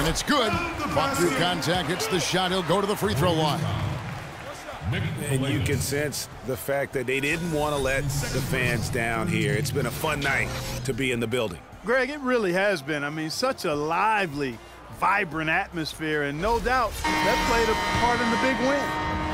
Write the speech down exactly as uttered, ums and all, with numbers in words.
And it's good. Fought through contact, hits the shot. He'll go to the free throw line. And you can sense the fact that they didn't want to let the fans down here. It's been a fun night to be in the building. Greg, it really has been. I mean, such a lively, vibrant atmosphere, and no doubt that played a part in the big win.